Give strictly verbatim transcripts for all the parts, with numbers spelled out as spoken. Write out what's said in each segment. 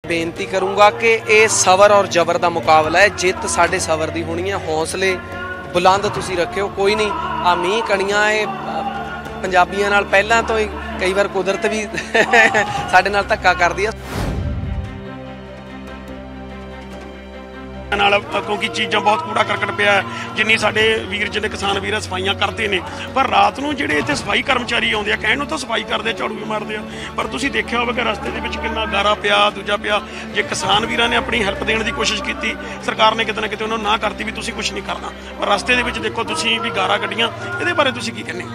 बेनती करूँगा कि ये सबर और जबर का मुकाबला है। जित साडे सबर की होनी है। हौसले बुलंद तुसी रखियो। कोई नहीं आ मीह कणियां ये पंजाबियां नाल पहलां तो ही कई बार कुदरत भी साडे नाल धक्का करदी है नाल, क्योंकि चीज़ां बहुत कूड़ा करकट पिया जिन्नी साडे वीर जिन्ने किसान वीर सफाइयां करते हैं, पर रात नूं जिहड़े इत्थे सफाई कर्मचारी आउंदे आ कहण नूं तां सफाई करदे झाड़ू भी मारदे आ, पर तुसीं देखिआ होवेगा रस्ते दे विच किन्ना गारा पिया दूजा पिया। जे किसान वीरां ने अपनी हैल्प देण दी कोशिश कीती, सरकार ने किते ना किते उन्हां नूं ना करती भी तुसीं कुछ नहीं करना, पर रस्ते दे विच देखो तुसीं भी गारा कड्ढीਆਂ। इहदे बारे तुसीं की कहंदे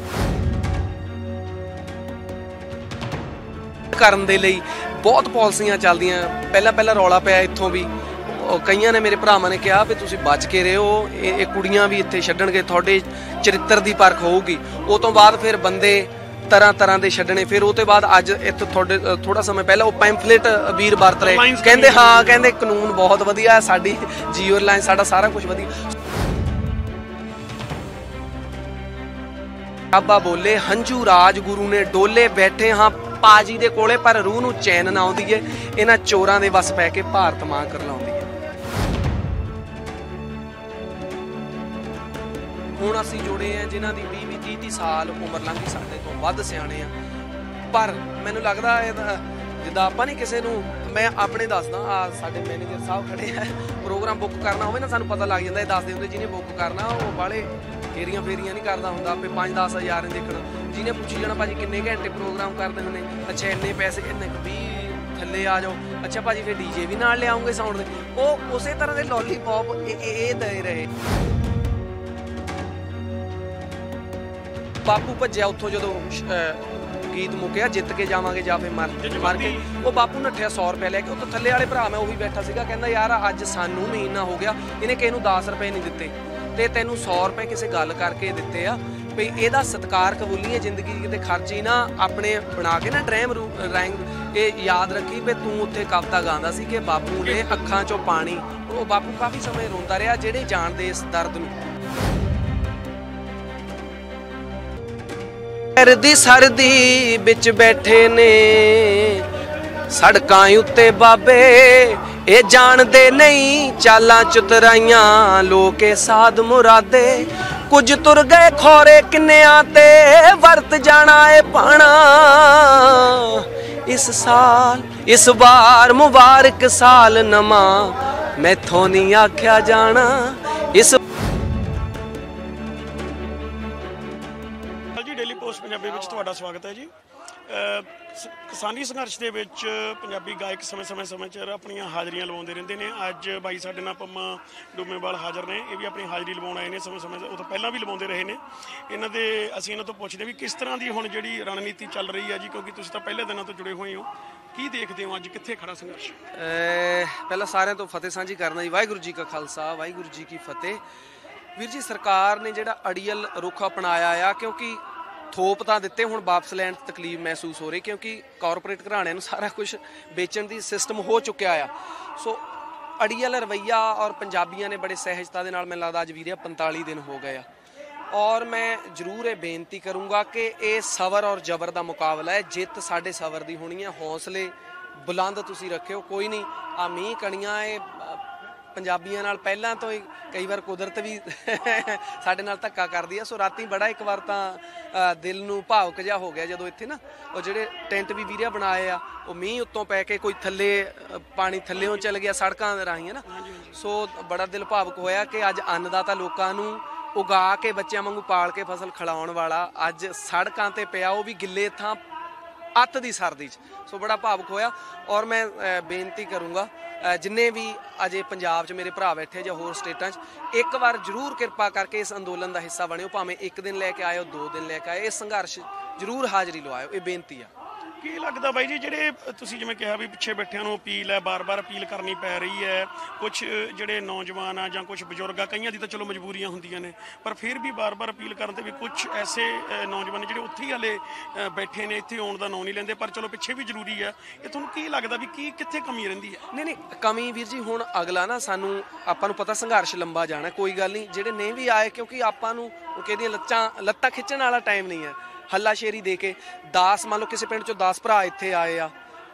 करन दे लई बहुत पॉलिसियां चलदियां। पहला पहला रौला पिया इत्थों भी कईयां ने मेरे भरावां ने कहा भी तुसीं बच के रहो, ये कुड़ियां भी इत्थे छड्डणगे, तुहाडे चरित्र दी परख होऊगी। उस तो बाद फिर बंदे तरह तरह के छड्डने। फिर उस तो बाद अज इत्थे थोड़े थोड़ा समय पहले वो पैंफलेट वीर वरत रहे, कहंदे हाँ कहंदे कानून बहुत वधिया है, साडी जियो एयरलाइन साडा सारा कुछ वधिया। बाबा बोले हंझू राज गुरु ने डोले, बैठे हाँ पाजी दे कोले पर रूह नूं चैन ना आउंदी है, इन्हां चोरां दे वस पै के भारत मां करलाउंदी है। ਹੁਣ ਅਸੀਂ ਜੁੜੇ ਆ ਜਿਨ੍ਹਾਂ ਦੀ ਵੀਹ ਵੀਹ ਤੀਹ ਤੀਹ ਸਾਲ ਉਮਰ ਲੰਘੀ, ਸਾਡੇ ਤੋਂ ਵੱਧ ਸਿਆਣੇ ਆ, ਪਰ ਮੈਨੂੰ ਲੱਗਦਾ ਜਿੱਦਾਂ ਆਪਾਂ ਨਹੀਂ ਕਿਸੇ ਨੂੰ, ਮੈਂ ਆਪਣੇ ਦੱਸਦਾ ਆ ਸਾਡੇ ਮੈਨੇਜਰ ਸਾਹਿਬ ਖੜੇ ਆ, ਪ੍ਰੋਗਰਾਮ ਬੁੱਕ ਕਰਨਾ ਹੋਵੇ ਨਾ ਸਾਨੂੰ ਪਤਾ ਲੱਗ ਜਾਂਦਾ, ਇਹ ਦੱਸਦੇ ਹੁੰਦੇ ਜਿਹਨੇ ਬੁੱਕ ਕਰਨਾ ਉਹ ਬਾਹਲੇ ਫੇਰੀਆਂ ਫੇਰੀਆਂ ਨਹੀਂ ਕਰਦਾ ਹੁੰਦਾ, ਆਪੇ ਪੰਜ ਦਸ ਹਜ਼ਾਰ ਨਹੀਂ ਦੇਖਣਾ, ਜਿਹਨੇ ਪੁੱਛੀ ਜਾਣਾ ਭਾਜੀ ਕਿੰਨੇ ਘੰਟੇ ਪ੍ਰੋਗਰਾਮ ਕਰਦੇ ਹੁੰਦੇ, ਅੱਛਾ ਇੰਨੇ ਪੈਸੇ ਇੰਨੇ ਵੀਹ ਥੱਲੇ ਆ ਜਾਓ, ਅੱਛਾ ਭਾਜੀ ਫਿਰ ਡੀਜੇ ਵੀ ਨਾਲ ਲਿਆਉਂਗੇ ਸਾਊਂਡ ਦੇ, ਉਹ ਉਸੇ ਤਰ੍ਹਾਂ ਦੇ ਲੋਲੀਪੌਪ ਇਹ ਦੇ ਰਹੇ। ਬਾਪੂ ਭੱਜਿਆ ਉੱਥੋਂ ਜਦੋਂ ਗੀਤ ਮੁੱਕਿਆ ਜਿੱਤ ਕੇ ਜਾਵਾਂਗੇ ਜਾਂ ਫਿਰ ਮਰ ਮਰ ਕੇ, ਉਹ ਬਾਪੂ ਨੱਠਿਆ ਸੌ ਰੁਪਏ ਲੈ ਕੇ। ਉੱਥੋਂ ਥੱਲੇ ਵਾਲੇ ਭਰਾ ਮੈਂ ਉਹੀ ਬੈਠਾ ਸੀਗਾ, ਕਹਿੰਦਾ ਯਾਰ ਅੱਜ ਸਾਨੂੰ ਮਹੀਨਾ ਹੋ ਗਿਆ ਇਹਨੇ ਕਿਸੇ ਨੂੰ ਦਸ ਰੁਪਏ ਨਹੀਂ ਦਿੱਤੇ ਤੇ ਤੈਨੂੰ ਸੌ ਰੁਪਏ ਕਿਸੇ ਗੱਲ ਕਰਕੇ ਦਿੱਤੇ ਆ, ਵੀ ਇਹਦਾ ਸਤਿਕਾਰ ਕਬੂਲੀਏ ਜ਼ਿੰਦਗੀ ਦੇ ਖਰਚੇ ਨਾ ਆਪਣੇ ਬਣਾ ਕੇ ਨਾ ਡਰੈਮ ਰੈਂਗ। ਇਹ ਯਾਦ ਰੱਖੀ ਵੀ ਤੂੰ ਉੱਥੇ ਕਵਿਤਾ ਗਾਉਂਦਾ ਸੀ ਕਿ ਬਾਪੂ ਨੇ ਅੱਖਾਂ 'ਚੋਂ ਪਾਣੀ, ਉਹ ਬਾਪੂ ਕਾਫੀ ਸਮੇਂ ਰੋਂਦਾ ਰਿਹਾ, ਜਿਹੜੇ ਜਾਣਦੇ ਇਸ ਦਰਦ ਨੂੰ। ਸਰਦੀ ਸਰਦੀ ਵਿੱਚ ਬੈਠੇ ਨੇ ਸੜਕਾਂ ਉੱਤੇ ਬਾਬੇ, ਇਹ ਜਾਣਦੇ ਨਹੀਂ ਚਾਲਾਂ ਚੁਤਰਾਈਆਂ ਲੋਕੇ ਸਾਧ ਮੁਰਾਦੇ, ਕੁਝ ਤੁਰ ਗਏ ਖੋਰੇ ਕਿੰਨਿਆਂ ਤੇ ਵਰਤ ਜਾਣਾ ਏ ਪਾਣਾ, ਇਸ ਸਾਲ ਇਸ ਵਾਰ ਮੁਬਾਰਕ ਸਾਲ ਨਵਾਂ ਮੈਥੋਂ ਨਹੀਂ ਆਖਿਆ ਜਾਣਾ। ਇਸ डेली पोस्ट पंजाबी विच तुहाडा स्वागत है जी। किसानी संघर्ष दे विच पंजाबी गायक समय समय समय च अपनियां हाज़रियां लवाउंदे रहिंदे ने। अज बाई साडे नाल पम्मा डूमेवाल हाज़र ने, ये भी अपनी हाज़री लवाउण आए ने समय समय वो तो पहलां भी लवाउंदे रहे ने। इन्हां दे असीं इन्हां तों पुछदे भी किस तरह की हुण जिहड़ी रणनीति चल रही है जी, क्योंकि तुसीं तां पहले दिनां तो जुड़े हुए हो, की देखते हो अज कित्थे खड़ा संघर्ष? पहला सारिਆਂ ਤੋਂ फतेह साझी करना जी, वाहिगुरू जी का खालसा वाहिगुरू जी की फतेह। वीर जी सरकार ने जिहड़ा अड़ियल रुख अपनाया आ, क्योंकि थोप तो दिते हुण वापस लैण तकलीफ महसूस हो रही, क्योंकि कॉरपोरेट घराणिਆਂ ਨੂੰ सारा कुछ बेचण दी सिस्टम हो चुकिया आ। सो अड़ियल रवैया और पंजाबियों ने बड़े सहजता दे नाल मैनूं लगदा अज वीरे पैंताली दिन हो गए आ। और मैं जरूर ये बेनती करूँगा कि ये सबर और जबर का मुकाबला है। जित साडे सबर की होनी है। हौसले बुलंद तुसी रखियो। कोई नहीं आ मीह कणियां ये पंजाबियां नाल पहलां तो ही कई बार कुदरत भी साडे नाल धक्का करदी है। सो राती बड़ा एक बार तां दिल नूं भावुक जिहा हो गया जदों इत्थे ना वो जिहड़े टेंट भी वीरिया बनाए आ, वो मीह उत्तों पै के कोई थल्ले पानी थल्लेों चल गया सड़कां राहीं है ना। सो बड़ा दिल भावुक होया कि अज अन्नदाता लोकां नूं उगा के बच्चों वांगू पाल के फसल खिलाउण वाला अज सड़कां ते पिया, वो भी गिले थां अत दी सर्दी च। सो बड़ा भावुक होया। और मैं बेनती करूँगा जिन्ने भी अजे पंजाब च मेरे भरा बैठे जां होर स्टेटां च, एक बार जरूर किरपा करके इस अंदोलन का हिस्सा बनियो, भावें एक दिन लैके आए हो दो दिन लैके आए, इस संघर्ष जरूर हाज़री लवाओ, ये बेनती है। की लगता बाई जी जिहड़े तुसीं जिवें कहा भी पिछे बैठिਆਂ ਨੂੰ अपील है, बार बार अपील करनी पै रही है, कुछ जिहड़े नौजवान आ जां कुछ बजुर्ग आ, कईयां दी तां चलो मजबूरियां हुंदियां ने, पर फिर भी बार बार अपील करन ते भी कुछ ऐसे नौजवान जिहड़े उत्थे ही हले बैठे ने, इत्थे आउण दा नाम नहीं लैंदे, पर चलो पिछे भी जरूरी है। ये तुहानूं की लगदा भी की कित्थे कमी रहिंदी है? नहीं नहीं कमी वीर जी हुण अगला ना सानूं आपां नूं पता संघर्ष लंबा जाना, कोई गल नहीं, जिहड़े नहीं भी आए क्योंकि आपां नूं किहदियां लत्तां लत्तां खिच्चण वाला टाइम नहीं है। हल्लाशेरी दे के दस मान लो किसी पिंड चों दस भरा इत्थे आए आ,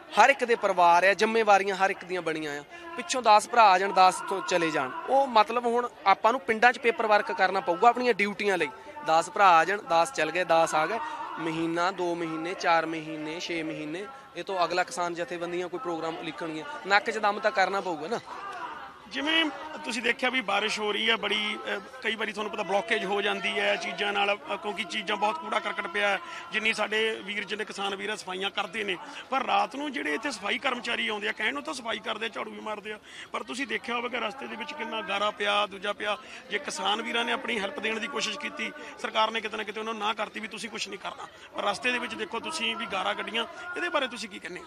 ਹਰ ਇੱਕ ਦੇ ਪਰਿਵਾਰ ਆ, ਜ਼ਿੰਮੇਵਾਰੀਆਂ ਹਰ ਇੱਕ ਦੀਆਂ ਬਣੀਆਂ ਆ। ਪਿੱਛੋਂ ਦਸ ਭਰਾ ਆ ਜਾਣ, ਦਸ ਤੋਂ ਚਲੇ ਜਾਣ, ਉਹ ਮਤਲਬ ਹੁਣ ਆਪਾਂ ਨੂੰ ਪਿੰਡਾਂ 'ਚ ਪੇਪਰ ਵਰਕ ਕਰਨਾ ਪਊਗਾ ਆਪਣੀਆਂ ਡਿਊਟੀਆਂ ਲਈ। ਦਸ ਭਰਾ ਆ ਜਾਣ, ਦਸ ਚੱਲ ਗਏ, ਦਸ ਆ ਗਏ, ਮਹੀਨਾ, ਦੋ ਮਹੀਨੇ, ਚਾਰ ਮਹੀਨੇ, ਛੇ ਮਹੀਨੇ, ਇਹ ਤੋਂ ਅਗਲਾ ਕਿਸਾਨ ਜਥੇਬੰਦੀਆਂ ਕੋਈ ਪ੍ਰੋਗਰਾਮ ਲਿਖਣਗੀਆਂ। ਨੱਕ 'ਚ ਦਮ ਤਾਂ ਕਰਨਾ ਪਊਗਾ ਨਾ। ਜਿਵੇਂ ਤੁਸੀਂ ਦੇਖਿਆ ਵੀ ਬਾਰਿਸ਼ ਹੋ ਰਹੀ ਹੈ ਬੜੀ, ਕਈ ਵਾਰੀ ਤੁਹਾਨੂੰ ਪਤਾ ਬਲੋਕੇਜ ਹੋ ਜਾਂਦੀ ਹੈ ਚੀਜ਼ਾਂ ਨਾਲ, ਕਿਉਂਕਿ ਚੀਜ਼ਾਂ ਬਹੁਤ ਕੂੜਾ ਕਰਕਟ ਪਿਆ। ਜਿੰਨੀ ਸਾਡੇ ਵੀਰ ਜਿਹੜੇ ਕਿਸਾਨ ਵੀਰ ਸਫਾਈਆਂ ਕਰਦੇ ਨੇ, ਪਰ ਰਾਤ ਨੂੰ ਜਿਹੜੇ ਇੱਥੇ ਸਫਾਈ ਕਰਮਚਾਰੀ ਆਉਂਦੇ ਆ, ਕਹਿਣ ਨੂੰ ਤਾਂ ਸਫਾਈ ਕਰਦੇ ਆ, ਝਾੜੂ ਵੀ ਮਾਰਦੇ ਆ, ਪਰ ਤੁਸੀਂ ਦੇਖਿਆ ਹੋਵੇਗਾ ਰਸਤੇ ਦੇ ਵਿੱਚ ਕਿੰਨਾ ਗਾਰਾ ਪਿਆ, ਦੂਜਾ ਪਿਆ। ਜੇ ਕਿਸਾਨ ਵੀਰਾਂ ਨੇ ਆਪਣੀ ਹੈਲਪ ਦੇਣ ਦੀ ਕੋਸ਼ਿਸ਼ ਕੀਤੀ, ਸਰਕਾਰ ਨੇ ਕਿਤੇ ਨਾ ਕਿਤੇ ਉਹਨਾਂ ਨੂੰ ਨਾ ਕਰਤੀ ਵੀ ਤੁਸੀਂ ਕੁਝ ਨਹੀਂ ਕਰਨਾ, ਪਰ ਰਸਤੇ ਦੇ ਵਿੱਚ ਦੇਖੋ ਤੁਸੀਂ ਵੀ ਗਾਰਾ ਕੱਢੀਆਂ। ਇਹਦੇ ਬਾਰੇ ਤੁਸੀਂ ਕੀ ਕਹਿੰਦੇ?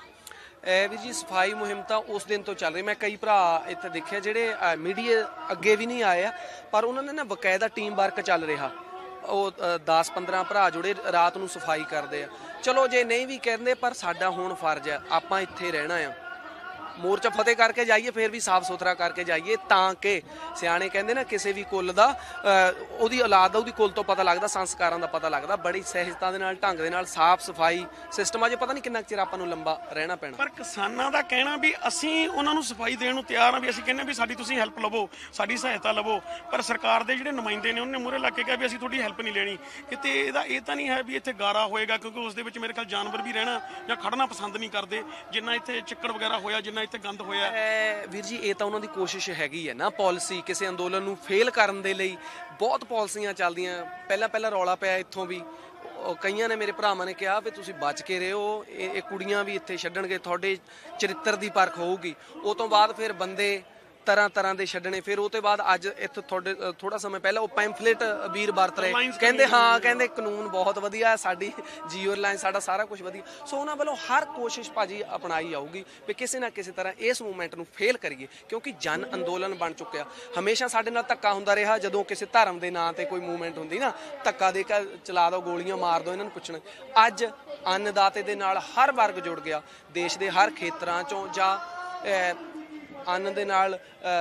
ਵੀ ਜੀ ਸਫਾਈ ਮੁਹਿੰਮ ਤਾਂ ਉਸ ਦਿਨ ਤੋਂ ਚੱਲ ਰਹੀ। ਮੈਂ ਕਈ ਭਰਾ ਇੱਥੇ ਦੇਖਿਆ ਜਿਹੜੇ ਮੀਡੀਆ ਅੱਗੇ ਵੀ ਨਹੀਂ ਆਏ ਆ, ਪਰ ਉਹਨਾਂ ਨੇ ਨਾ ਬਕਾਇਦਾ ਟੀਮ ਵਰਕ ਚੱਲ ਰਿਹਾ। ਉਹ ਦਸ ਪੰਦਰਾਂ ਭਰਾ ਜੁੜੇ ਰਾਤ ਨੂੰ ਸਫਾਈ ਕਰਦੇ ਆ। ਚਲੋ ਜੇ ਨਹੀਂ ਵੀ ਕਹਿੰਦੇ, ਪਰ ਸਾਡਾ ਹੁਣ ਫਰਜ਼ ਹੈ, ਆਪਾਂ ਇੱਥੇ ਰਹਿਣਾ ਆ। ਮੋਰਚਾ ਫਤਿਹ ਕਰਕੇ ਜਾਈਏ, ਫਿਰ ਵੀ ਸਾਫ਼ ਸੁਥਰਾ ਕਰਕੇ ਜਾਈਏ, ਤਾਂ ਕਿ ਸਿਆਣੇ ਕਹਿੰਦੇ ਨਾ ਕਿਸੇ ਵੀ ਕੁੱਲ ਦਾ ਉਹਦੀ ਔਲਾਦ ਦਾ ਉਹਦੀ ਕੁੱਲ ਤੋਂ ਪਤਾ ਲੱਗਦਾ, ਸੰਸਕਾਰਾਂ ਦਾ ਪਤਾ ਲੱਗਦਾ। ਬੜੀ ਸਹਿਜਤਾ ਦੇ ਨਾਲ, ਢੰਗ ਦੇ ਨਾਲ, ਸਾਫ਼ ਸਫਾਈ ਸਿਸਟਮ ਅਜੇ ਪਤਾ ਨਹੀਂ ਕਿੰਨਾ ਚਿਰ ਆਪਾਂ ਨੂੰ ਲੰਬਾ ਰਹਿਣਾ ਪੈਣਾ। ਪਰ ਕਿਸਾਨਾਂ ਦਾ ਕਹਿਣਾ ਵੀ ਅਸੀਂ ਉਹਨਾਂ ਨੂੰ ਸਫਾਈ ਦੇਣ ਨੂੰ ਤਿਆਰ ਹਾਂ, ਵੀ ਅਸੀਂ ਕਹਿੰਦੇ ਵੀ ਸਾਡੀ ਤੁਸੀਂ ਹੈਲਪ ਲਵੋ, ਸਾਡੀ ਸਹਾਇਤਾ ਲਵੋ, ਪਰ ਸਰਕਾਰ ਦੇ ਜਿਹੜੇ ਨੁਮਾਇੰਦੇ ਨੇ ਉਹਨਾਂ ਨੇ ਮੂਹਰੇ ਲੱਗ ਕੇ ਕਿਹਾ ਵੀ ਅਸੀਂ ਤੁਹਾਡੀ ਹੈਲਪ ਨਹੀਂ ਲੈਣੀ। ਕਿਤੇ ਇਹਦਾ ਇਹ ਤਾਂ ਨਹੀਂ ਹੈ ਵੀ ਇੱਥੇ ਗਾਰਾ ਹੋਏਗਾ, ਕਿਉਂਕਿ ਉਸ ਦੇ ਵਿੱਚ ਮੇਰੇ ਖਿਆਲ ਜਾਨਵਰ ਵੀ ਰਹਿਣਾ ਜਾਂ ਖੜਨਾ ਪਸੰਦ ਨਹੀਂ ਕਰਦੇ, ਜਿੰਨਾ ਇੱਥੇ ਚਿੱਕੜ ਵਗੈਰਾ ਹੋਇਆ, ਜਿੰਨਾ ਇੱਥੇ ਗੰਦ ਹੋਇਆ। ਵੀਰ ਜੀ ਇਹ ਤਾਂ ਉਹਨਾਂ ਦੀ ਕੋਸ਼ਿਸ਼ ਹੈਗੀ ਹੈ ਨਾ, ਪਾਲਿਸੀ ਕਿਸੇ ਅੰਦੋਲਨ ਨੂੰ ਫੇਲ ਕਰਨ ਦੇ ਲਈ ਬਹੁਤ ਪਾਲਿਸੀਆਂ ਚੱਲਦੀਆਂ। ਪਹਿਲਾਂ ਪਹਿਲਾਂ ਰੌਲਾ ਪਿਆ ਇੱਥੋਂ ਵੀ, ਕਈਆਂ ਨੇ ਮੇਰੇ ਭਰਾਵਾਂ ਨੇ ਕਿਹਾ ਵੀ ਤੁਸੀਂ ਬਚ ਕੇ ਰਹੋ, ਇਹ ਕੁੜੀਆਂ ਵੀ ਇੱਥੇ ਛੱਡਣਗੇ, ਤੁਹਾਡੇ ਚਰਿੱਤਰ ਦੀ ਪਰਖ ਹੋਊਗੀ। ਉਹ ਤੋਂ ਬਾਅਦ ਫਿਰ ਬੰਦੇ ਤਰ੍ਹਾਂ ਤਰ੍ਹਾਂ ਦੇ ਛੱਡਣੇ। ਫਿਰ ਉਹ ਤੋਂ ਬਾਅਦ ਅੱਜ ਇੱਥੇ ਤੁਹਾਡੇ ਥੋੜਾ ਸਮਾਂ ਪਹਿਲਾਂ ਉਹ ਪੈਂਫਲੇਟ ਵੀਰ ਵਰਤ ਰਹੇ, ਕਹਿੰਦੇ ਹਾਂ ਕਹਿੰਦੇ ਕਾਨੂੰਨ ਬਹੁਤ ਵਧੀਆ, ਸਾਡੀ ਜੀਓ ਲਾਈਨ, ਸਾਡਾ ਸਾਰਾ ਕੁਝ ਵਧੀਆ। ਸੋ ਉਹਨਾਂ ਵੱਲੋਂ ਹਰ ਕੋਸ਼ਿਸ਼ ਭਾਜੀ ਅਪਣਾਈ ਜਾਊਗੀ ਵੀ ਕਿਸੇ ਨਾ ਕਿਸੇ ਤਰ੍ਹਾਂ ਇਸ ਮੂਵਮੈਂਟ ਨੂੰ ਫੇਲ ਕਰੀਏ, ਕਿਉਂਕਿ ਜਨ ਅੰਦੋਲਨ ਬਣ ਚੁੱਕਿਆ। ਹਮੇਸ਼ਾ ਸਾਡੇ ਨਾਲ ਧੱਕਾ ਹੁੰਦਾ ਰਿਹਾ, ਜਦੋਂ ਕਿਸੇ ਧਰਮ ਦੇ ਨਾਂ ਤੇ ਕੋਈ ਮੂਵਮੈਂਟ ਹੁੰਦੀ ਨਾ, ਧੱਕਾ ਦੇ ਕੇ ਚਲਾ ਦਿਓ, ਗੋਲੀਆਂ ਮਾਰ ਦਿਓ, ਇਹਨਾਂ ਨੂੰ ਪੁੱਛਣਾ। ਅੱਜ ਅੰਨਦਾਤੇ ਦੇ ਨਾਲ ਹਰ ਵਰਗ ਜੁੜ ਗਿਆ, ਦੇਸ਼ ਦੇ ਹਰ ਖੇਤਰਾਂ ਚੋਂ, ਜਾਂ ਅੰਨ ਦੇ ਨਾਲ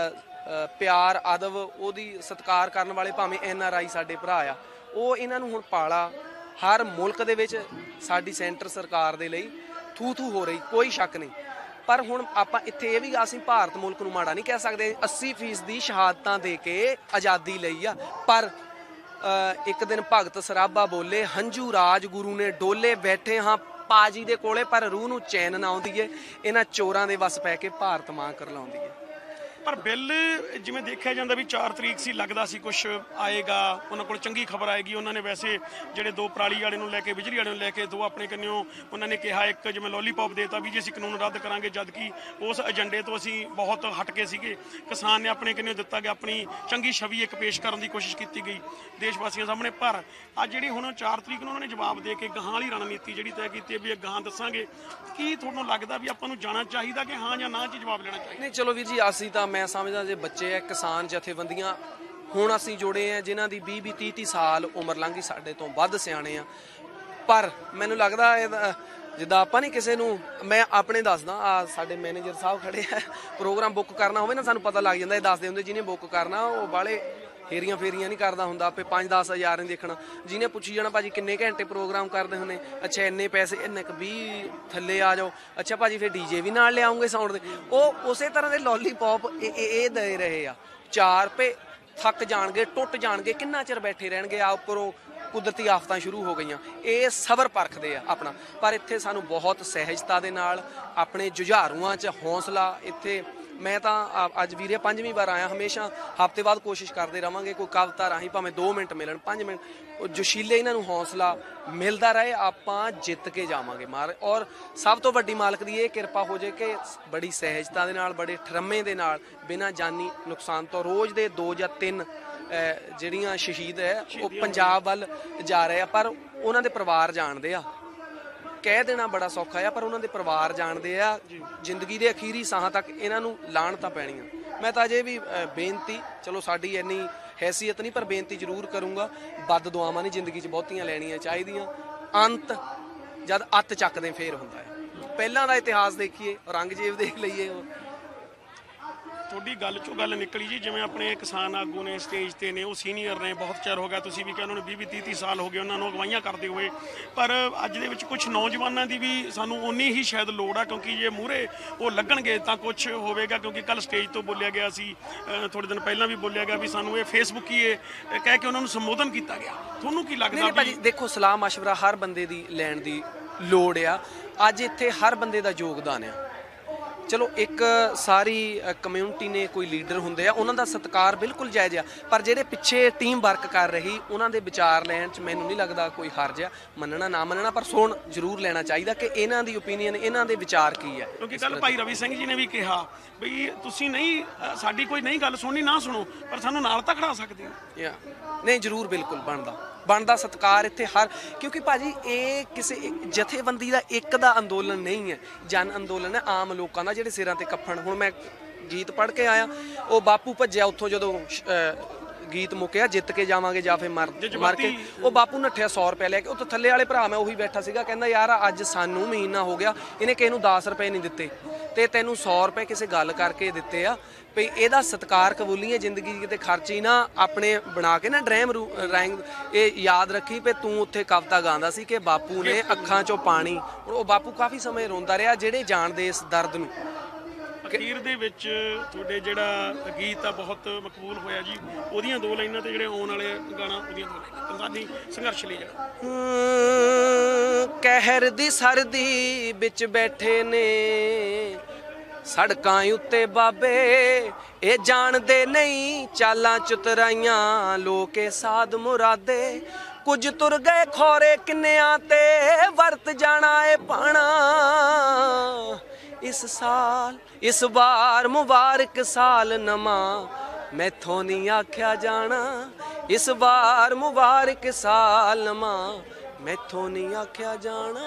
ਪਿਆਰ ਅਦਬ ਉਹਦੀ ਸਤਿਕਾਰ ਕਰਨ ਵਾਲੇ ਭਾਵੇਂ ਐਨ ਆਰ ਆਈ ਸਾਡੇ ਭਰਾ ਆ, ਉਹ ਇਹਨਾਂ ਨੂੰ ਹੁਣ ਪਾਲਾ ਹਰ ਮੁਲਕ ਦੇ ਵਿੱਚ ਸਾਡੀ ਸੈਂਟਰ ਸਰਕਾਰ ਦੇ ਲਈ ਥੂ ਥੂ ਹੋ ਰਹੀ, ਕੋਈ ਸ਼ੱਕ ਨਹੀਂ। ਪਰ ਹੁਣ ਆਪਾਂ ਇੱਥੇ ਇਹ ਵੀ ਅਸੀਂ ਭਾਰਤ ਮੁਲਕ ਨੂੰ ਮਾੜਾ ਨਹੀਂ ਕਹਿ ਸਕਦੇ। ਅੱਸੀ ਫੀਸਦੀ ਸ਼ਹਾਦਤਾਂ ਦੇ ਕੇ ਆਜ਼ਾਦੀ ਲਈ ਆ, ਪਰ ਇੱਕ ਦਿਨ ਭਗਤ ਸਰਾਭਾ ਬੋਲੇ, ਹੰਝੂ ਰਾਜ ਗੁਰੂ ਨੇ ਡੋਲੇ, ਬੈਠੇ ਹਾਂ ਪਾਜੀ ਦੇ ਕੋਲੇ ਪਰ ਰੂਹ ਨੂੰ ਚੈਨ ਨਾ ਆਉਂਦੀ ਏ, ਇਹਨਾਂ ਚੋਰਾਂ ਦੇ ਵਸ ਪੈ ਕੇ ਭਾਰਤ ਮਾਂ ਕਰਲਾਉਂਦੀ ਏ। ਪਰ ਬਿੱਲ ਜਿਵੇਂ ਦੇਖਿਆ ਜਾਂਦਾ ਵੀ ਚਾਰ ਤਰੀਕ ਸੀ, ਲੱਗਦਾ ਸੀ ਕੁਝ ਆਏਗਾ, ਉਹਨਾਂ ਕੋਲ ਚੰਗੀ ਖਬਰ ਆਏਗੀ। ਉਹਨਾਂ ਨੇ ਵੈਸੇ ਜਿਹੜੇ ਦੋ ਪਰਾਲੀ ਵਾਲੇ ਨੂੰ ਲੈ ਕੇ, ਬਿਜਲੀ ਵਾਲੇ ਨੂੰ ਲੈ ਕੇ, ਦੋ ਆਪਣੇ ਕੰਨਿਓ ਉਹਨਾਂ ਨੇ ਕਿਹਾ, ਇੱਕ ਜਿਵੇਂ ਲੋਲੀਪੌਪ ਦੇਤਾ ਵੀ ਜੀ ਅਸੀਂ ਕਾਨੂੰਨ ਰੱਦ ਕਰਾਂਗੇ, ਜਦ ਕਿ ਉਸ ਏਜੰਡੇ ਤੋਂ ਅਸੀਂ ਬਹੁਤ ਹਟ ਕੇ ਸੀਗੇ। ਕਿਸਾਨ ਨੇ ਆਪਣੇ ਕੰਨਿਓ ਦਿੱਤਾ ਗਿਆ, ਆਪਣੀ ਚੰਗੀ ਛਵੀ ਇੱਕ ਪੇਸ਼ ਕਰਨ ਦੀ ਕੋਸ਼ਿਸ਼ ਕੀਤੀ ਗਈ ਦੇਸ਼ ਵਾਸੀਆਂ ਸਾਹਮਣੇ। ਪਰ ਅੱਜ ਜਿਹੜੀ ਹੁਣ ਚਾਰ ਤਰੀਕ ਨੂੰ ਉਹਨਾਂ ਨੇ ਜਵਾਬ ਦੇ ਕੇ ਗਾਹਾਂ ਵਾਲੀ ਰਣਨੀਤੀ ਜਿਹੜੀ ਤੈਅ ਕੀਤੀ ਵੀ ਗਾਹਾਂ ਦੱਸਾਂਗੇ, ਕੀ ਤੁਹਾਨੂੰ ਲੱਗਦਾ ਵੀ ਆਪਾਂ ਨੂੰ ਜਾਣਾ ਚਾਹੀਦਾ ਕਿ ਹਾਂ ਜਾਂ ਨਾ 'ਚ ਜਵਾਬ ਲੈਣਾ ਚਾਹੀਦਾ? ਨਹੀਂ ਚਲੋ ਵੀਰ ਜੀ, ਅਸੀਂ ਤਾਂ ਮੈਂ ਸਮਝਦਾ ਜੇ ਬੱਚੇ ਆ, ਕਿਸਾਨ ਜਥੇਬੰਦੀਆਂ ਹੁਣ ਅਸੀਂ ਜੋੜੇ ਆ ਜਿਨ੍ਹਾਂ ਦੀ ਵੀਹ ਵੀਹ ਤੀਹ ਤੀਹ ਸਾਲ ਉਮਰ ਲੰਘੀ, ਸਾਡੇ ਤੋਂ ਵੱਧ ਸਿਆਣੇ ਆ। ਪਰ ਮੈਨੂੰ ਲੱਗਦਾ ਇਹ ਜਿੱਦਾਂ ਆਪਾਂ ਨਹੀਂ ਕਿਸੇ ਨੂੰ, ਮੈਂ ਆਪਣੇ ਦੱਸਦਾ, ਆ ਸਾਡੇ ਮੈਨੇਜਰ ਸਾਹਿਬ ਖੜੇ ਆ, ਪ੍ਰੋਗਰਾਮ ਬੁੱਕ ਕਰਨਾ ਹੋਵੇ ਨਾ ਸਾਨੂੰ ਪਤਾ ਲੱਗ ਜਾਂਦਾ, ਇਹ ਦੱਸਦੇ ਹੁੰਦੇ ਜਿਹਨੇ ਬੁੱਕ ਕਰਨਾ ਉਹ ਬਾਹਲੇ ਫੇਰੀਆਂ ਫੇਰੀਆਂ ਨਹੀਂ ਕਰਦਾ ਹੁੰਦਾ, ਆਪੇ ਪੰਜ ਦਸ ਹਜ਼ਾਰ ਨਹੀਂ ਦੇਖਣਾ। ਜਿਹਨੇ ਪੁੱਛੀ ਜਾਣਾ ਭਾਜੀ ਕਿੰਨੇ ਘੰਟੇ ਪ੍ਰੋਗਰਾਮ ਕਰਦੇ ਹੁੰਦੇ, ਅੱਛਾ ਇੰਨੇ ਪੈਸੇ, ਇੰਨੇ ਕੁ ਵੀਹ ਥੱਲੇ ਆ ਜਾਓ, ਅੱਛਾ ਭਾਜੀ ਫਿਰ ਡੀਜੇ ਵੀ ਨਾਲ ਲਿਆਉਂਗੇ ਸਾਊਂਡ ਦੇ। ਉਹ ਉਸੇ ਤਰ੍ਹਾਂ ਦੇ ਲੋਲੀਪੌਪ ਇਹ ਇਹ ਦੇ ਰਹੇ ਆ। ਚਾਰ ਰੁਪਏ ਥੱਕ ਜਾਣਗੇ, ਟੁੱਟ ਜਾਣਗੇ, ਕਿੰਨਾ ਚਿਰ ਬੈਠੇ ਰਹਿਣਗੇ। ਆ ਉੱਪਰੋਂ ਕੁਦਰਤੀ ਆਫਤਾਂ ਸ਼ੁਰੂ ਹੋ ਗਈਆਂ, ਇਹ ਸਬਰ ਪਰਖਦੇ ਆ ਆਪਣਾ। ਪਰ ਇੱਥੇ ਸਾਨੂੰ ਬਹੁਤ ਸਹਿਜਤਾ ਦੇ ਨਾਲ, ਆਪਣੇ ਜੁਝਾਰੂਆਂ 'ਚ ਹੌਸਲਾ, ਇੱਥੇ ਮੈਂ ਤਾਂ ਅੱਜ ਵੀਰੇ ਪੰਜਵੀਂ ਵਾਰ ਆਇਆ, ਹਮੇਸ਼ਾ ਹਫ਼ਤੇ ਬਾਅਦ ਕੋਸ਼ਿਸ਼ ਕਰਦੇ ਰਵਾਂਗੇ ਕੋਈ ਕਵਿਤਾ ਰਾਹੀਂ, ਭਾਵੇਂ ਦੋ ਮਿੰਟ ਮਿਲਣ, ਪੰਜ ਮਿੰਟ, ਉਹ ਜੋਸ਼ੀਲੇ ਇਹਨਾਂ ਨੂੰ ਹੌਸਲਾ ਮਿਲਦਾ ਰਹੇ, ਆਪਾਂ ਜਿੱਤ ਕੇ ਜਾਵਾਂਗੇ ਮਾਰ। ਔਰ ਸਭ ਤੋਂ ਵੱਡੀ ਮਾਲਕ ਦੀ ਇਹ ਕਿਰਪਾ ਹੋ ਜੇ ਕਿ ਬੜੀ ਸਹਿਜਤਾ ਦੇ ਨਾਲ, ਬੜੇ ਠਰਮੇ ਦੇ ਨਾਲ, ਬਿਨਾਂ ਜਾਨੀ ਨੁਕਸਾਨ ਤੋਂ ਰੋਜ਼ ਦੇ ਦੋ ਜਾਂ ਤਿੰਨ ਜਿਹੜੀਆਂ ਸ਼ਹੀਦ ਹੈ ਉਹ ਪੰਜਾਬ ਵੱਲ ਜਾ ਰਹੇ ਆ। ਪਰ ਉਹਨਾਂ ਦੇ ਪਰਿਵਾਰ ਜਾਣਦੇ ਆ, ਕਹਿ ਦੇਣਾ ਬੜਾ ਸੌਖਾ ਆ, ਪਰ ਉਹਨਾਂ ਦੇ ਪਰਿਵਾਰ ਜਾਣਦੇ ਆ, ਜ਼ਿੰਦਗੀ ਦੇ ਅਖੀਰੀ ਸਾਹਾਂ ਤੱਕ ਇਹਨਾਂ ਨੂੰ ਲਾਹਣ ਤਾਂ ਪੈਣੀਆਂ। ਮੈਂ ਤਾਂ ਅਜੇ ਵੀ ਬੇਨਤੀ, ਚਲੋ ਸਾਡੀ ਇੰਨੀ ਹੈਸੀਅਤ ਨਹੀਂ, ਪਰ ਬੇਨਤੀ ਜ਼ਰੂਰ ਕਰੂੰਗਾ, ਬਦ ਦੁਆਵਾਂ ਨਹੀਂ ਜ਼ਿੰਦਗੀ 'ਚ ਬਹੁਤੀਆਂ ਲੈਣੀਆਂ ਚਾਹੀਦੀਆਂ। ਅੰਤ ਜਦ ਅੱਤ ਚੱਕਦੇ ਫੇਰ ਹੁੰਦਾ ਹੈ। ਪਹਿਲਾਂ ਦਾ ਇਤਿਹਾਸ ਦੇਖੀਏ, ਔਰੰਗਜ਼ੇਬ ਦੇਖ ਲਈਏ, ਤੁਹਾਡੀ ਗੱਲ ਚੋਂ ਗੱਲ ਨਿਕਲੀ ਜੀ, ਜਿਵੇਂ ਆਪਣੇ ਕਿਸਾਨ ਆਗੂ ਨੇ ਸਟੇਜ ਤੇ ਨੇ, ਉਹ ਸੀਨੀਅਰ ਨੇ, ਬਹੁਤ ਚਿਰ ਹੋ ਗਿਆ, ਤੁਸੀਂ ਵੀ ਕਹਿੰਦੇ ਹੋ ਵੀਹ ਵੀਹ ਤੀਹ ਤੀਹ ਸਾਲ ਹੋ ਗਏ ਉਹਨਾਂ ਨੂੰ ਅਗਵਾਈਆਂ ਕਰਦੇ ਹੋਏ, ਪਰ ਅੱਜ ਦੇ ਵਿੱਚ ਕੁਝ ਨੌਜਵਾਨਾਂ ਦੀ ਵੀ ਸਾਨੂੰ ਓਨੀ ਹੀ ਸ਼ਾਇਦ ਲੋੜ ਆ, ਕਿਉਂਕਿ ਜੇ ਮੂਹਰੇ ਉਹ ਲੱਗਣਗੇ ਤਾਂ ਕੁਝ ਹੋਵੇਗਾ। ਕਿਉਂਕਿ ਕੱਲ ਸਟੇਜ ਤੋਂ ਬੋਲਿਆ ਗਿਆ ਸੀ, ਥੋੜੇ ਦਿਨ ਪਹਿਲਾਂ ਵੀ ਬੋਲਿਆ ਗਿਆ ਵੀ ਸਾਨੂੰ ਇਹ ਫੇਸਬੁੱਕ ਹੀ ਇਹ ਕਹਿ ਕੇ ਉਹਨਾਂ ਨੂੰ ਸੰਬੋਧਨ ਕੀਤਾ ਗਿਆ। ਤੁਹਾਨੂੰ ਕੀ ਲੱਗਦਾ? ਨਹੀਂ ਭਾਜੀ ਦੇਖੋ, ਸਲਾਹ ਮਸ਼ਵਰਾ ਹਰ ਬੰਦੇ ਦੀ ਲੈਣ ਦੀ ਲੋੜ ਆ। ਅੱਜ ਇੱਥੇ ਹਰ ਬੰਦੇ ਦਾ ਯੋਗਦਾਨ ਆ। ਚਲੋ ਇੱਕ ਸਾਰੀ ਕਮਿਊਨਿਟੀ ਨੇ ਕੋਈ ਲੀਡਰ ਹੁੰਦੇ ਆ, ਉਹਨਾਂ ਦਾ ਸਤਿਕਾਰ ਬਿਲਕੁਲ ਜਾਇਜ਼ ਆ, ਪਰ ਜਿਹੜੇ ਪਿੱਛੇ ਟੀਮ ਵਰਕ ਕਰ ਰਹੀ ਉਹਨਾਂ ਦੇ ਵਿਚਾਰ ਲੈਣ 'ਚ ਮੈਨੂੰ ਨਹੀਂ ਲੱਗਦਾ ਕੋਈ ਹਰਜ ਆ। ਮੰਨਣਾ ਨਾ ਮੰਨਣਾ, ਪਰ ਸੁਣ ਜ਼ਰੂਰ ਲੈਣਾ ਚਾਹੀਦਾ ਕਿ ਇਹਨਾਂ ਦੀ ਓਪੀਨੀਅਨ, ਇਹਨਾਂ ਦੇ ਵਿਚਾਰ ਕੀ ਆ। ਕਿਉਂਕਿ ਕੱਲ ਭਾਈ ਰਵੀ ਸਿੰਘ ਜੀ ਨੇ ਵੀ ਕਿਹਾ ਬਈ ਤੁਸੀਂ ਨਹੀਂ, ਸਾਡੀ ਕੋਈ ਨਹੀਂ ਗੱਲ ਸੁਣਨੀ ਨਾ ਸੁਣੋ, ਪਰ ਸਾਨੂੰ ਨਾਲ ਤਾਂ ਖੜਾ ਸਕਦੇ ਹੋ। ਨਹੀਂ ਜ਼ਰੂਰ, ਬਿਲਕੁਲ ਬਣਦਾ ਬਣਦਾ ਸਤਿਕਾਰ ਇੱਥੇ ਹਰ, ਕਿਉਂਕਿ ਭਾਜੀ ਇਹ ਕਿਸੇ ਜਥੇਬੰਦੀ ਦਾ ਇੱਕ ਦਾ ਅੰਦੋਲਨ ਨਹੀਂ ਹੈ, ਜਨ ਅੰਦੋਲਨ ਹੈ ਆਮ ਲੋਕਾਂ ਦਾ ਜਿਹੜੇ ਸਿਰਾਂ ਤੇ ਕੱਫਣ। ਹੁਣ ਮੈਂ ਗੀਤ ਪੜ੍ਹ ਕੇ ਆਇਆ, ਉਹ ਬਾਪੂ ਭੱਜਿਆ ਉੱਥੋਂ ਜਦੋਂ ਗੀਤ ਮੁੱਕਿਆ, ਜਿੱਤ ਕੇ ਜਾਵਾਂਗੇ ਜਾਂ ਫਿਰ ਮਰ ਮਰ ਕੇ, ਉਹ ਬਾਪੂ ਨੱਠਿਆ ਸੌ ਰੁਪਏ ਲੈ ਕੇ। ਉੱਥੇ ਥੱਲੇ ਵਾਲੇ ਭਰਾ, ਮੈਂ ਉਹੀ ਬੈਠਾ ਸੀਗਾ, ਕਹਿੰਦਾ ਯਾਰ ਅੱਜ ਸਾਨੂੰ ਮਹੀਨਾ ਹੋ ਗਿਆ, ਇਹਨੇ ਕਿਸੇ ਨੂੰ ਦਸ ਰੁਪਏ ਨਹੀਂ ਦਿੱਤੇ ਤੇ ਤੈਨੂੰ ਸੌ ਰੁਪਏ ਕਿਸੇ ਗੱਲ ਕਰਕੇ ਦਿੱਤੇ ਆ, ਵੀ ਇਹਦਾ ਸਤਿਕਾਰ ਕਬੂਲੀਏ ਜ਼ਿੰਦਗੀ ਕਿਤੇ ਖਰਚੀ ਨਾ। ਆਪਣੇ ਬਣਾ ਕੇ ਨਾ ਡਰੈਮ ਰੈਂਗ, ਇਹ ਯਾਦ ਰੱਖੀ ਵੀ ਤੂੰ ਉੱਥੇ ਕਵਿਤਾ ਗਾਉਂਦਾ ਸੀ ਕਿ ਬਾਪੂ ਨੇ ਅੱਖਾਂ 'ਚੋਂ ਪਾਣੀ, ਉਹ ਬਾਪੂ ਕਾਫੀ ਸਮੇਂ ਰੋਂਦਾ ਰਿਹਾ, ਜਿਹੜੇ ਜਾਣਦੇ ਇਸ ਦਰਦ ਨੂੰ। ਅਖੀਰ ਦੇ ਵਿੱਚ ਤੁਹਾਡੇ ਜਿਹੜਾ ਗੀਤ ਆ ਬਹੁਤ ਮਕਬੂਲ ਹੋਇਆ ਜੀ, ਉਹਦੀਆਂ ਦੋ ਲਾਈਨਾਂ ਤੇ ਜਿਹੜੇ ਆਉਣ ਵਾਲੇ ਗਾਣਾ, ਉਹਦੀਆਂ ਦੋ ਲਾਈਨਾਂ ਕਿਸਾਨੀ ਸੰਘਰਸ਼ ਲਈ ਜਿਹੜਾ ਕਹਿਰ ਦੀ ਸਰਦੀ ਵਿੱਚ ਬੈਠੇ ਨੇ ਸੜਕਾਂ ਉੱਤੇ ਬਾਬੇ, ਇਹ ਜਾਣਦੇ ਨਹੀਂ ਚਾਲਾਂ ਚੁਤਰਾਈਆਂ ਲੋਕੇ ਸਾਧ ਮੁਰਾਦੇ, ਕੁਝ ਤੁਰ ਗਏ ਖੋਰੇ ਕਿੰਨਿਆਂ ਤੇ ਵਰਤ ਜਾਣਾ ਏ ਪਾਣਾ। ਇਸ ਸਾਲ ਇਸ ਵਾਰ ਮੁਬਾਰਕ ਸਾਲ ਨਵਾਂ, ਮੈਥੋਂ ਨਹੀਂ ਆਖਿਆ ਜਾਣਾ, ਇਸ ਵਾਰ ਮੁਬਾਰਕ ਸਾਲ ਨਵਾਂ, ਮੈਥੋਂ ਨਹੀਂ ਆਖਿਆ ਜਾਣਾ।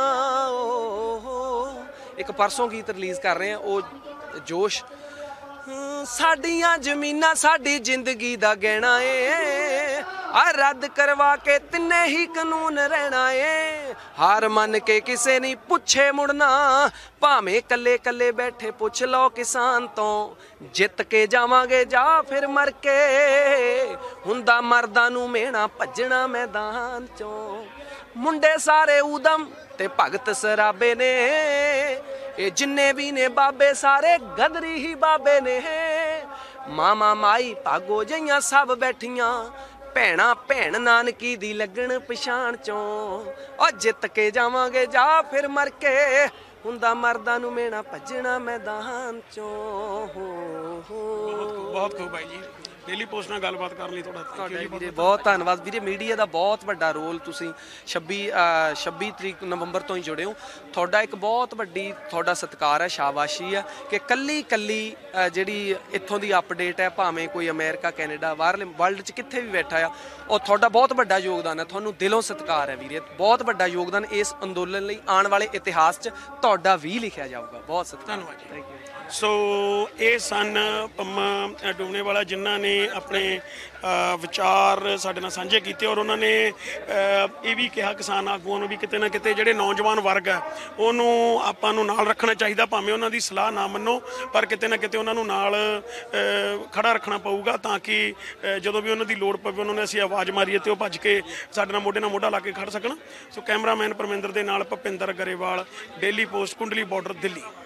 ਇੱਕ ਪਰਸੋਂ ਗੀਤ ਰਿਲੀਜ਼ ਕਰ ਰਹੇ ਆ, ਉਹ ਜੋਸ਼। ਸਾਡੀਆਂ ਜ਼ਮੀਨਾਂ ਸਾਡੀ ਜ਼ਿੰਦਗੀ ਦਾ ਗਹਿਣਾ ਏ, ਆ ਰੱਦ ਕਰਵਾ ਕੇ ਤਿੰਨੇ ਹੀ ਕਾਨੂੰਨ ਰਹਿਣਾ ਏ, ਹਾਰ ਮੰਨ ਕੇ ਕਿਸੇ ਨਹੀਂ ਪੁੱਛੇ ਮੁੜਨਾ, ਭਾਵੇਂ ਕੱਲੇ ਕੱਲੇ ਬੈਠੇ ਪੁੱਛ ਲਓ ਕਿਸਾਨ ਤੋਂ, ਜਿੱਤ ਕੇ ਜਾਵਾਂਗੇ ਜਾਂ ਫਿਰ ਮਰ ਕੇ, ਹੁੰਦਾ ਮਰਦਾਂ ਨੂੰ ਮਿਹਣਾ ਭੱਜਣਾ ਮੈਦਾਨ ਚੋਂ, ਮੁੰਡੇ ਸਾਰੇ ਊਦਮ ਤੇ ਭਗਤ ਸਰਾਬੇ ਨੇ, ਇਹ ਜਿੰਨੇ ਵੀ ਨੇ ਬਾਬੇ ਸਾਰੇ ਗਦਰੀ ਹੀ ਬਾਬੇ ਨੇ, ਮਾਮਾ ਮਾਈ ਭਾਗੋ ਜਈਆਂ ਸਭ ਬੈਠੀਆਂ, ਭੈਣਾ ਭੈਣ ਨਾਨਕੀ ਦੀ ਲੱਗਣ ਪਛਾਣ ਚੋਂ, ਉਹ ਜਿੱਤ ਕੇ ਜਾਵਾਂਗੇ ਜਾਂ ਫਿਰ ਮਰ ਕੇ, ਹੁੰਦਾ ਮਰਦਾਂ ਨੂੰ ਮਿਹਣਾ ਭੱਜਣਾ ਮੈਦਾਨ ਚੋਂ। ਬਹੁਤ ਖੂਬ ਬਾਈ ਜੀ, ਡੇਲੀ ਪੋਸਟ ਨਾਲ ਗੱਲਬਾਤ ਕਰਨ ਲਈ ਤੁਹਾਡਾ ਤੁਹਾਡਾ ਵੀਰੇ ਬਹੁਤ ਧੰਨਵਾਦ ਵੀਰੇ। ਮੀਡੀਆ ਦਾ ਬਹੁਤ ਵੱਡਾ ਰੋਲ, ਤੁਸੀਂ ਛੱਬੀ ਛੱਬੀ ਤਰੀਕ ਨਵੰਬਰ ਤੋਂ ਹੀ ਜੁੜੇ ਹੋ, ਤੁਹਾਡਾ ਇੱਕ ਬਹੁਤ ਵੱਡੀ ਤੁਹਾਡਾ ਸਤਿਕਾਰ ਹੈ, ਸ਼ਾਬਾਸ਼ੀ ਹੈ ਕਿ ਕੱਲੀ ਕੱਲੀ ਜਿਹੜੀ ਇੱਥੋਂ ਦੀ ਅਪਡੇਟ ਹੈ, ਭਾਵੇਂ ਕੋਈ ਅਮਰੀਕਾ ਕੈਨੇਡਾ ਬਾਹਰਲੇ ਵਰਲਡ 'ਚ ਕਿੱਥੇ ਵੀ ਬੈਠਾ ਆ, ਉਹ ਤੁਹਾਡਾ ਬਹੁਤ ਵੱਡਾ ਯੋਗਦਾਨ ਹੈ, ਤੁਹਾਨੂੰ ਦਿਲੋਂ ਸਤਿਕਾਰ ਹੈ ਵੀਰੇ, ਬਹੁਤ ਵੱਡਾ ਯੋਗਦਾਨ ਇਸ ਅੰਦੋਲਨ ਲਈ ਆਉਣ ਵਾਲੇ ਇਤਿਹਾਸ 'ਚ ਤੁਹਾਡਾ ਵੀ ਲਿਖਿਆ ਜਾਊਗਾ। ਬਹੁਤ ਸਤਿਕਾਰ, ਧੰਨਵਾਦ ਜੀ। Thank you. ਸੋ ਇਹ ਸਨ ਪੰਮਾ ਡੂਮਣੇਵਾਲਾ, ਜਿਨ੍ਹਾਂ ਨੇ ਆਪਣੇ ਵਿਚਾਰ ਸਾਡੇ ਨਾਲ ਸਾਂਝੇ ਕੀਤੇ, ਔਰ ਉਹਨਾਂ ਨੇ ਇਹ ਵੀ ਕਿਹਾ ਕਿਸਾਨ ਆਗੂਆਂ ਨੂੰ ਵੀ ਕਿਤੇ ਨਾ ਕਿਤੇ ਜਿਹੜੇ ਨੌਜਵਾਨ ਵਰਗ ਹੈ ਉਹਨੂੰ ਆਪਾਂ ਨੂੰ ਨਾਲ ਰੱਖਣਾ ਚਾਹੀਦਾ, ਭਾਵੇਂ ਉਹਨਾਂ ਦੀ ਸਲਾਹ ਨਾ ਮੰਨੋ, ਪਰ ਕਿਤੇ ਨਾ ਕਿਤੇ ਉਹਨਾਂ ਨੂੰ ਨਾਲ ਖੜਾ ਰੱਖਣਾ ਪਊਗਾ, ਤਾਂ ਕਿ ਜਦੋਂ ਵੀ ਉਹਨਾਂ ਦੀ ਲੋੜ ਪਵੇ ਉਹਨਾਂ ਨੇ ਅਸੀਂ ਆਵਾਜ਼ ਮਾਰੀਏ ਤੇ ਉਹ ਭੱਜ ਕੇ ਸਾਡੇ ਨਾਲ ਮੋਢੇ ਨਾਲ ਮੋਢਾ ਲਾ ਕੇ ਖੜ ਸਕਣ। ਸੋ ਕੈਮਰਾਮੈਨ ਪਰਮਿੰਦਰ ਦੇ ਨਾਲ Bhupinder Grewal, Daily Post, Kundli border, Delhi.